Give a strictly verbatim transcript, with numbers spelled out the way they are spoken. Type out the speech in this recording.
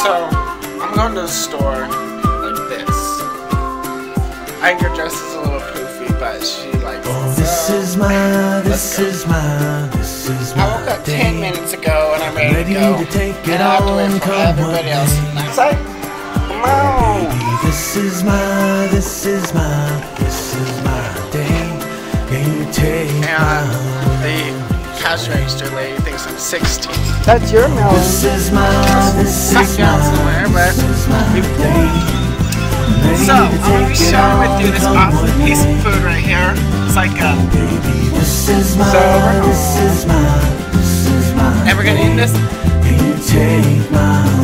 So, I'm going to the store like this. I think your dress is a little poofy, but she likes Oh, it. this So, is my, this is my, this is my I woke up ten minutes ago and I'm ready, ready to go. to take it and I have to on, wait for come everybody what else. may. Next side. Come on. Baby, this is my, this is my, this is my day. Can you take And my the cash register lady thinks I'm sixteen. That's your melon. This is my, this Back is down my, somewhere, but this is my day. Ready so to I'm gonna be take it sharing with you on, this come awesome what piece of may. food right here. It's like a. Baby, this is my, So we're this is my, this is my and we're gonna eat this. Can you take my